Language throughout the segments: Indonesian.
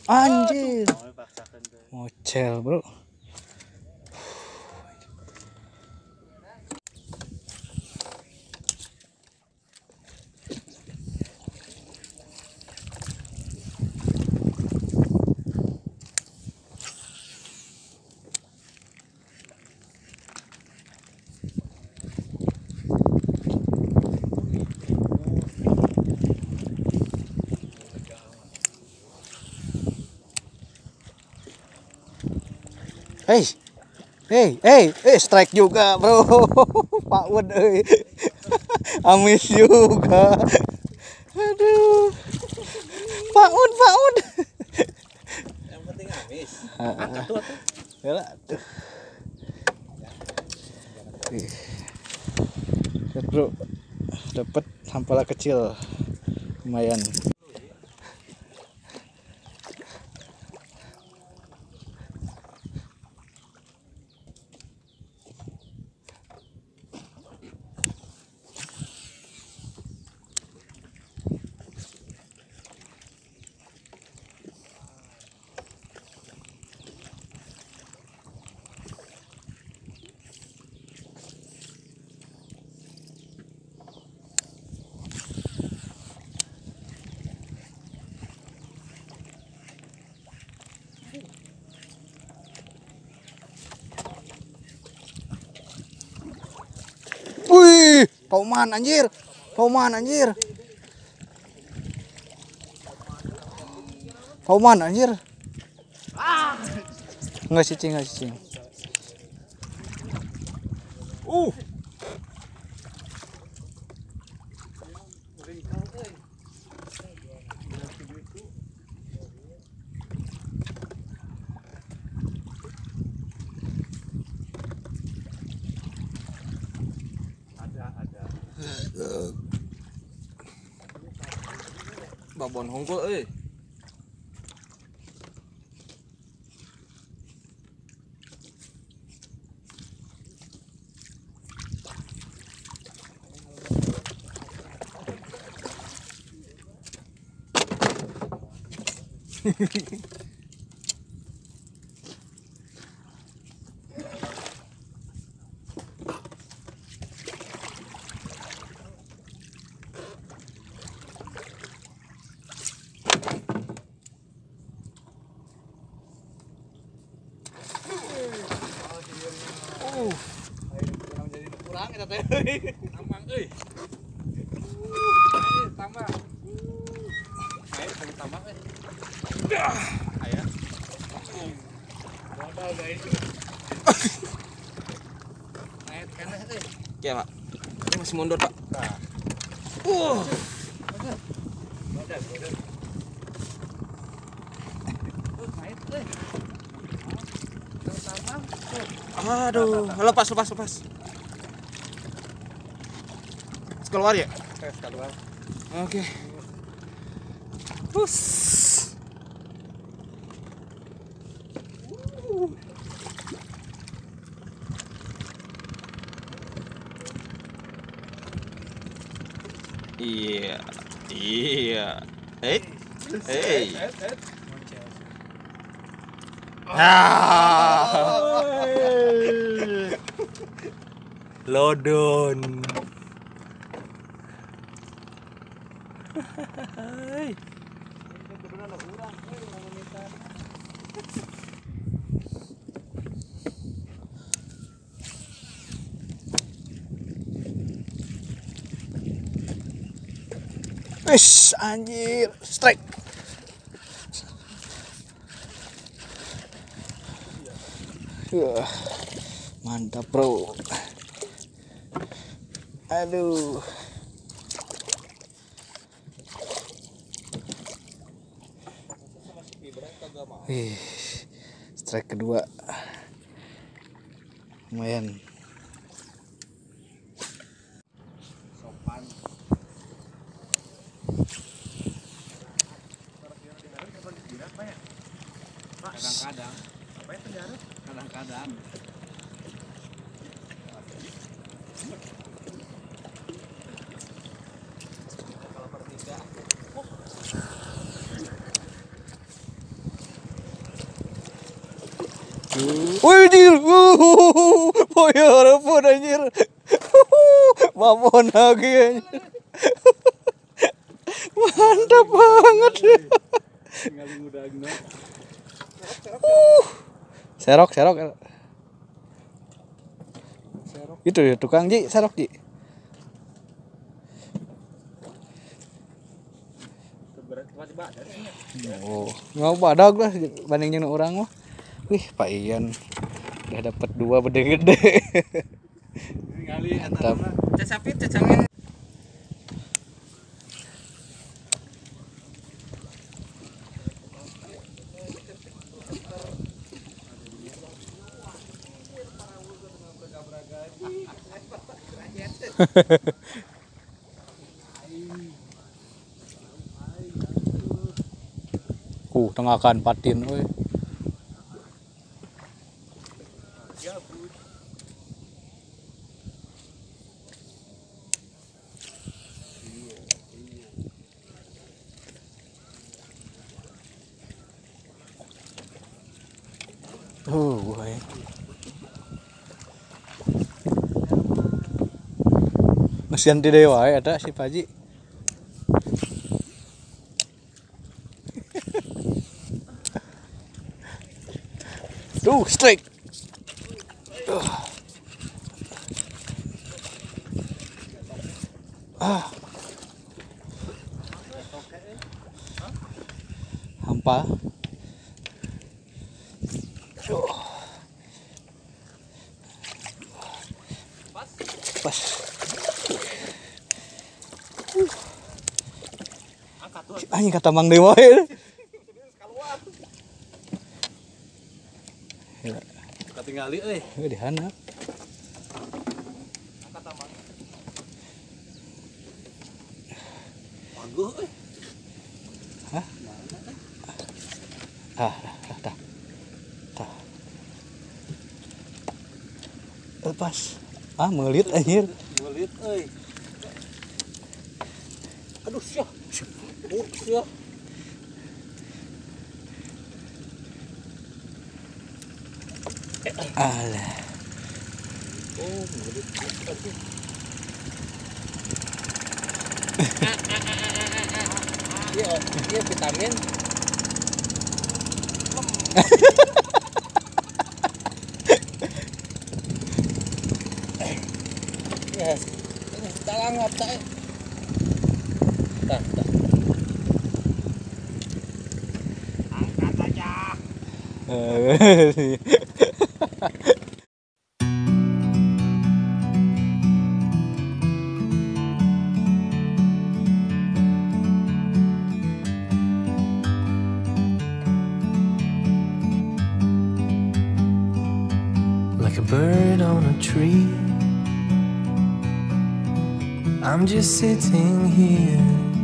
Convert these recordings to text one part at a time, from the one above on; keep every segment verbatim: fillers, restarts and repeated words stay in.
Anjir. Ngocel, bro. Hei, hei, hei, eh strike juga bro, Pak Wud, eh, amis juga, aduh, Pak Wud, Pak Wud, Yang penting amis. angkat tuh, tuh, tuh, bro, dapat sampala kecil, lumayan. Wih, kauman anjir, kauman anjir, kauman anjir, nggak cicing, nggak cicing. Uh, Babon hongkol euy. kurang kita teh. Tambang euy. Tambang. Ayo kita tambang euy. Aya. Modal guys. Naik keneh euy. Ya, Pak. Ini masih mundur, Pak. Nah. Uh. Modal, modal. Aduh, lepas lepas lepas. Keluar ya? Keluar. Oke. Us. Iya. Iya. Eh. Eh. Ah. Lodon. Wis anjir, strike. Wah, mantap bro. Aduh. Wih, strike kedua. Lumayan. Sopan. Kadang-kadang. Apa itu penjara? Kadang-kadang. Kalau bertiga. Wih anjir. Boyo repot anjir. Babon lagi anjir. Mantap banget. Uh. Serok, serok. Itu ya tukang Ji, serok Ji. Oh, nggak badag lah bandingin orang mah. Wih, Pak Ian udah dapat dua gede-gede. Mantap. Cacapit, cacangin. Uh, tengahkan patin euy. Oh, boy. Mesian di dewa ya ada si Paji. Tuh, strike. Uh. Ah. Hampa. Uh. Pas. Uh. Anjing kata Mang Dewa ya. Ketinggali euy. Euy di handap. Angkat tambang. Bagus euy. Hah? Ah, dah, dah. Dah. Lepas. Ah, melit anjir. Melit euy. Aduh, syah. Oh, syah. Alah. Oh, melit. Iya, iya vitamin. Yes. Talang apa? Tah, tah. Angkat aja. Like a bird on a tree, I'm just sitting here.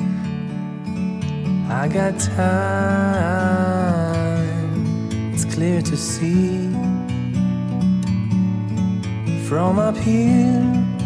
I got time, it's clear to see. From up here